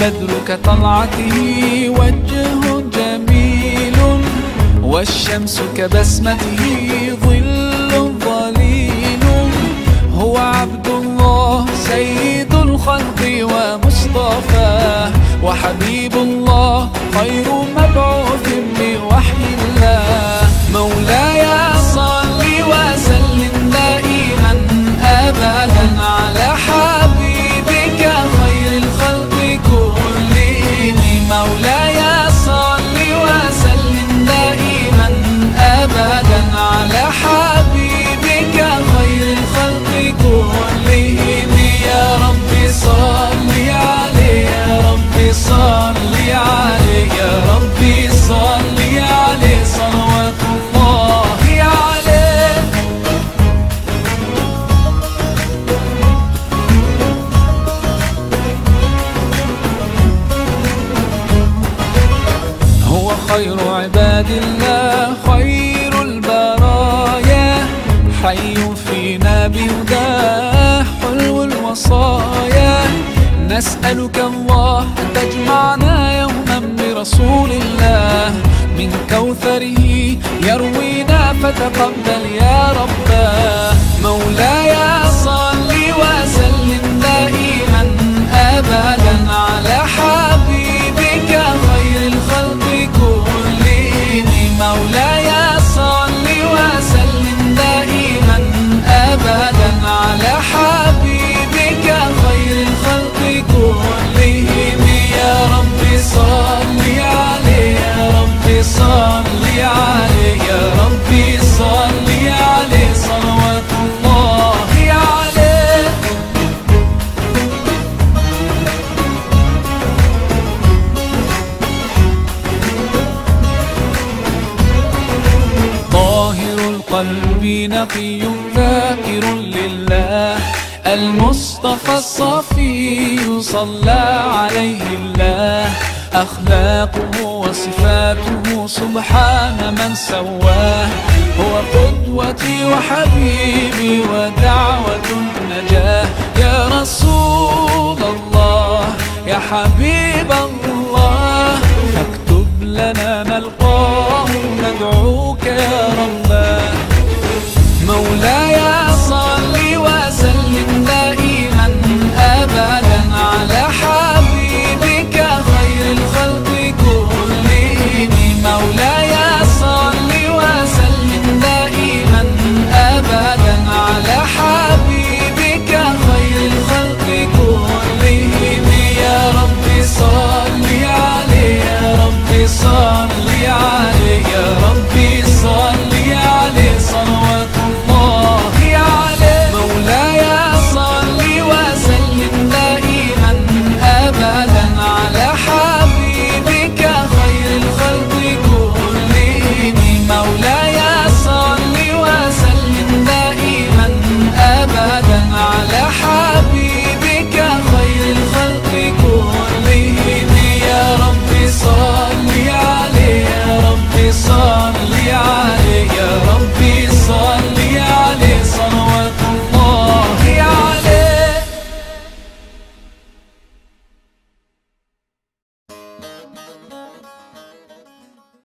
البدر كطلعته وجه جميل، والشمس كبسمته ظل ظليل. هو عبد الله سيد الخلق ومصطفاه، وحبيب الله خير مبعوث بوحي الله. مولاي صل وسلم دائما أبدا على حبيبك خير الخلق كلهم. مولاي صل وسلم دائما أبدا على حبيبك خير الخلق كلهم. يا رب صل عليه، يا رب صل عليه، يا رب صل عليه صلوات الله عليه. هو خير عباد الله خير البرايا، حي فينا بهداه حلو الوصايا. نسألك الله أن تجمعنا يوما برسول الله، من كوثره يروينا فتقبل يا رباه. مولاي صل وسلم دائما أبدا على حبيبك خير الخلق كلهم. مولاي صل وسلم دائما أبدا على حبيبك خير الخلق كلهم. يا رب صل عليه، يا رب صل عليه، يا رب صل عليه صلوات الله عليه. طاهر القلب نقي ذاكر لله، المصطفى الصفي صلى عليه الله. أخلاقه وصفاته سبحان من سواه، هو قدوتي وحبيبي ودعوة النجاة. يا رسول الله يا حبيب الله، فاكتب لنا نلقى